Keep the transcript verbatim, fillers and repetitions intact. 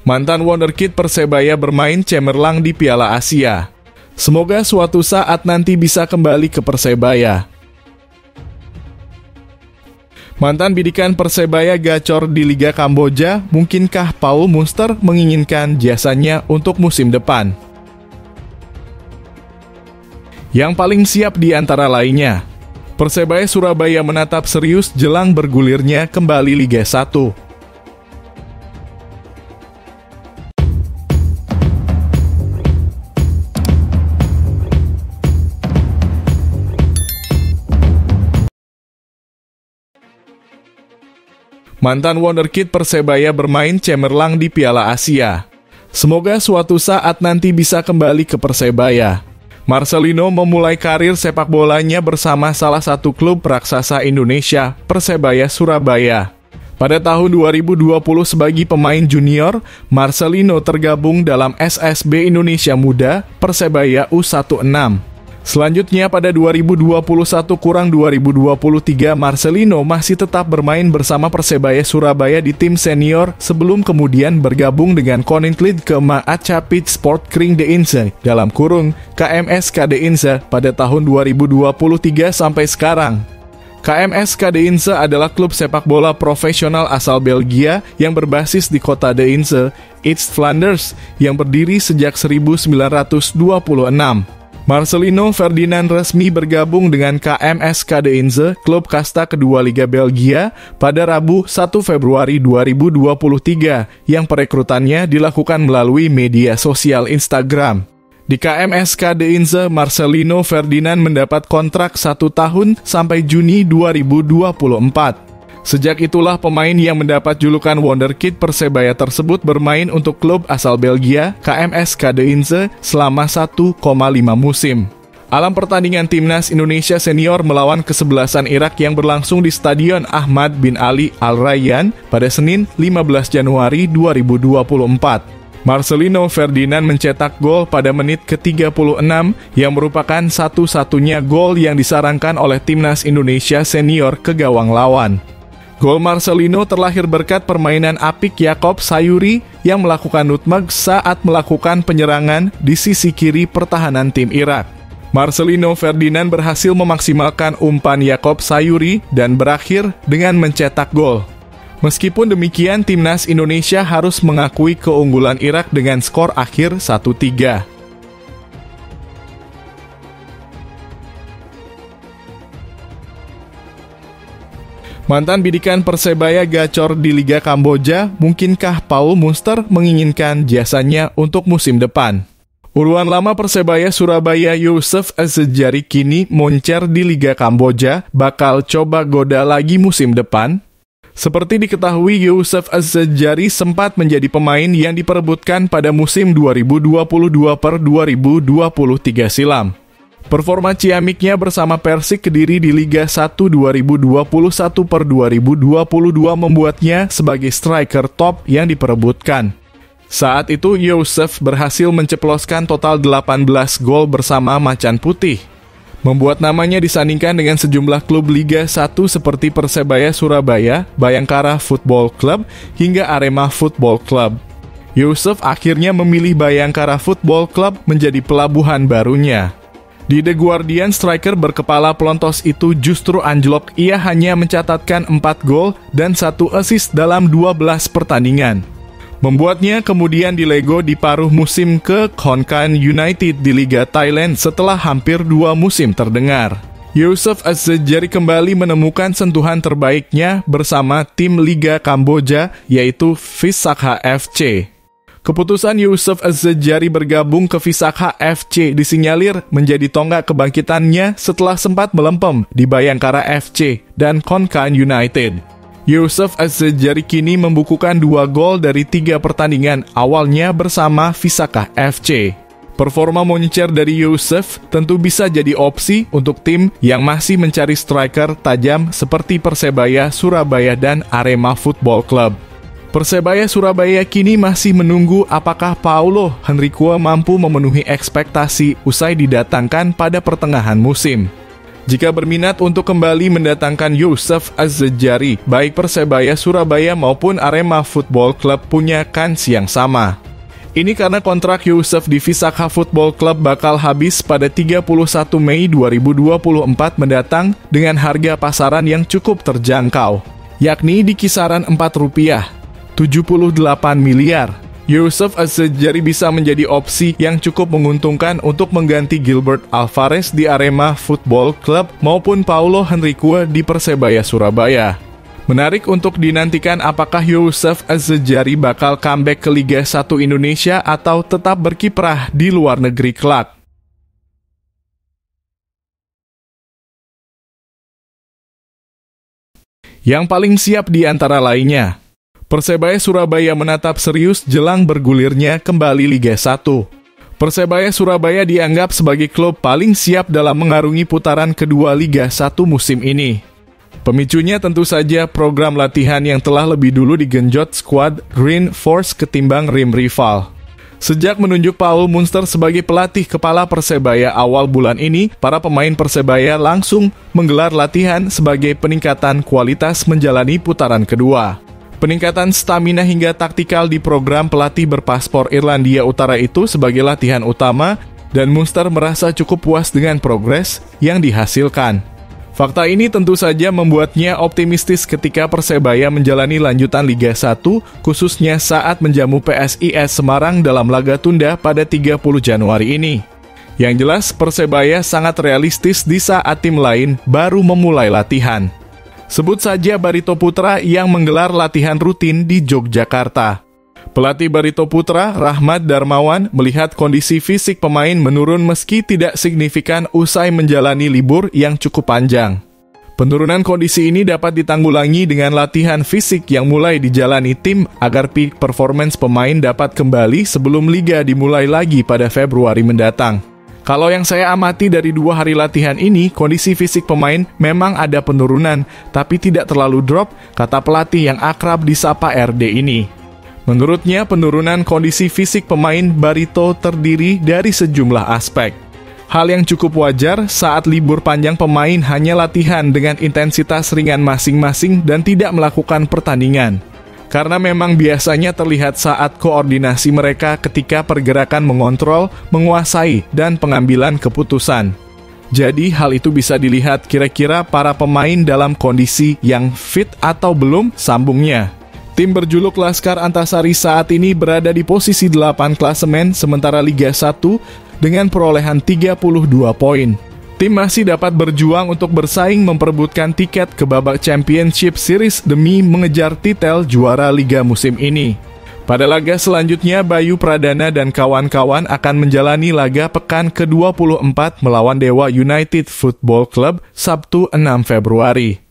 Mantan wonderkid Persebaya bermain cemerlang di Piala Asia. Semoga suatu saat nanti bisa kembali ke Persebaya. Mantan bidikan Persebaya gacor di Liga Kamboja, mungkinkah Paul Munster menginginkan jasanya untuk musim depan? Yang paling siap di antara lainnya, Persebaya Surabaya menatap serius jelang bergulirnya kembali Liga satu. Mantan wonderkid Persebaya bermain cemerlang di Piala Asia. Semoga suatu saat nanti bisa kembali ke Persebaya. Marcelino memulai karir sepak bolanya bersama salah satu klub raksasa Indonesia, Persebaya Surabaya. Pada tahun dua ribu dua puluh sebagai pemain junior, Marcelino tergabung dalam S S B Indonesia Muda, Persebaya U enam belas. Selanjutnya pada dua ribu dua puluh satu kurang dua ribu dua puluh tiga, Marcelino masih tetap bermain bersama Persebaya Surabaya di tim senior sebelum kemudian bergabung dengan Koninklijke Maatschappij Sport Kring De Inse dalam kurung K M S K De Inse pada tahun dua ribu dua puluh tiga sampai sekarang. K M S K De Inse adalah klub sepak bola profesional asal Belgia yang berbasis di kota De Inse, East Flanders, yang berdiri sejak seribu sembilan ratus dua puluh enam. Marcelino Ferdinand resmi bergabung dengan K M S K De Inse, klub kasta kedua Liga Belgia, pada Rabu satu Februari dua ribu dua puluh tiga, yang perekrutannya dilakukan melalui media sosial Instagram. Di K M S K De Inse, Marcelino Ferdinand mendapat kontrak satu tahun sampai Juni dua ribu dua puluh empat. Sejak itulah pemain yang mendapat julukan wonderkid Persebaya tersebut bermain untuk klub asal Belgia, K M S K De Inse, selama satu koma lima musim. Alam pertandingan Timnas Indonesia Senior melawan kesebelasan Irak yang berlangsung di Stadion Ahmad bin Ali Al Rayyan pada Senin lima belas Januari dua ribu dua puluh empat. Marcelino Ferdinand mencetak gol pada menit ke tiga puluh enam yang merupakan satu-satunya gol yang disarankan oleh Timnas Indonesia Senior ke gawang lawan. Gol Marcelino terlahir berkat permainan apik Yakob Sayuri yang melakukan nutmeg saat melakukan penyerangan di sisi kiri pertahanan tim Irak. Marcelino Ferdinand berhasil memaksimalkan umpan Yakob Sayuri dan berakhir dengan mencetak gol. Meskipun demikian, Timnas Indonesia harus mengakui keunggulan Irak dengan skor akhir satu tiga. Mantan bidikan Persebaya gacor di Liga Kamboja, mungkinkah Paul Munster menginginkan jasanya untuk musim depan? Uruan lama Persebaya Surabaya Youssef Azzedjari kini moncer di Liga Kamboja, bakal coba goda lagi musim depan? Seperti diketahui, Youssef Azzedjari sempat menjadi pemain yang diperebutkan pada musim dua ribu dua puluh dua per dua ribu dua puluh tiga silam. Performa ciamiknya bersama Persik Kediri di Liga satu dua ribu dua puluh satu per dua ribu dua puluh dua membuatnya sebagai striker top yang diperebutkan. Saat itu, Youssef berhasil menceploskan total delapan belas gol bersama Macan Putih, membuat namanya disandingkan dengan sejumlah klub Liga satu seperti Persebaya Surabaya, Bayangkara Football Club, hingga Arema Football Club. Youssef akhirnya memilih Bayangkara Football Club menjadi pelabuhan barunya. Di The Guardian, striker berkepala pelontos itu justru anjlok. Ia hanya mencatatkan empat gol dan satu assist dalam dua belas pertandingan, membuatnya kemudian dilego di paruh musim ke Khon Kaen United di Liga Thailand setelah hampir dua musim terdengar. Youssef Azzedjari kembali menemukan sentuhan terbaiknya bersama tim Liga Kamboja, yaitu Visakha F C. Keputusan Youssef Azzedjari bergabung ke Visakha F C disinyalir menjadi tonggak kebangkitannya setelah sempat melempem di Bayangkara F C dan Khon Kaen United. Youssef Azzedjari kini membukukan dua gol dari tiga pertandingan awalnya bersama Visakha F C. Performa moncer dari Youssef tentu bisa jadi opsi untuk tim yang masih mencari striker tajam seperti Persebaya Surabaya dan Arema Football Club. Persebaya Surabaya kini masih menunggu apakah Paulo Henrique mampu memenuhi ekspektasi usai didatangkan pada pertengahan musim. Jika berminat untuk kembali mendatangkan Youssef Az-Zajari, baik Persebaya Surabaya maupun Arema Football Club punya kans yang sama. Ini karena kontrak Youssef di Visakha Football Club bakal habis pada tiga puluh satu Mei dua ribu dua puluh empat mendatang dengan harga pasaran yang cukup terjangkau, yakni di kisaran empat rupiah tujuh puluh delapan miliar. Youssef Az-Zajari bisa menjadi opsi yang cukup menguntungkan untuk mengganti Gilbert Alvarez di Arema Football Club maupun Paulo Henrique di Persebaya Surabaya. Menarik untuk dinantikan apakah Youssef Az-Zajari bakal comeback ke Liga satu Indonesia atau tetap berkiprah di luar negeri kelak. Yang paling siap di antara lainnya, Persebaya Surabaya menatap serius jelang bergulirnya kembali Liga satu. Persebaya Surabaya dianggap sebagai klub paling siap dalam mengarungi putaran kedua Liga satu musim ini. Pemicunya tentu saja program latihan yang telah lebih dulu digenjot skuad Green Force ketimbang rim rival. Sejak menunjuk Paul Munster sebagai pelatih kepala Persebaya awal bulan ini, para pemain Persebaya langsung menggelar latihan sebagai peningkatan kualitas menjalani putaran kedua. Peningkatan stamina hingga taktikal di program pelatih berpaspor Irlandia Utara itu sebagai latihan utama, dan Munster merasa cukup puas dengan progres yang dihasilkan. Fakta ini tentu saja membuatnya optimistis ketika Persebaya menjalani lanjutan Liga satu, khususnya saat menjamu P S I S Semarang dalam laga tunda pada tiga puluh Januari ini. Yang jelas, Persebaya sangat realistis di saat tim lain baru memulai latihan. Sebut saja Barito Putra yang menggelar latihan rutin di Yogyakarta. Pelatih Barito Putra, Rahmat Darmawan, melihat kondisi fisik pemain menurun meski tidak signifikan usai menjalani libur yang cukup panjang. Penurunan kondisi ini dapat ditanggulangi dengan latihan fisik yang mulai dijalani tim agar peak performance pemain dapat kembali sebelum liga dimulai lagi pada Februari mendatang. Kalau yang saya amati dari dua hari latihan ini, kondisi fisik pemain memang ada penurunan, tapi tidak terlalu drop, kata pelatih yang akrab disapa R D ini. Menurutnya, penurunan kondisi fisik pemain Barito terdiri dari sejumlah aspek. Hal yang cukup wajar saat libur panjang pemain hanya latihan dengan intensitas ringan masing-masing dan tidak melakukan pertandingan. Karena memang biasanya terlihat saat koordinasi mereka ketika pergerakan mengontrol, menguasai, dan pengambilan keputusan. Jadi hal itu bisa dilihat kira-kira para pemain dalam kondisi yang fit atau belum, sambungnya. Tim berjuluk Laskar Antasari saat ini berada di posisi delapan klasemen sementara Liga satu dengan perolehan tiga puluh dua poin. Tim masih dapat berjuang untuk bersaing memperebutkan tiket ke babak Championship Series demi mengejar titel juara Liga musim ini. Pada laga selanjutnya, Bayu Pradana dan kawan-kawan akan menjalani laga pekan ke dua puluh empat melawan Dewa United Football Club Sabtu enam Februari.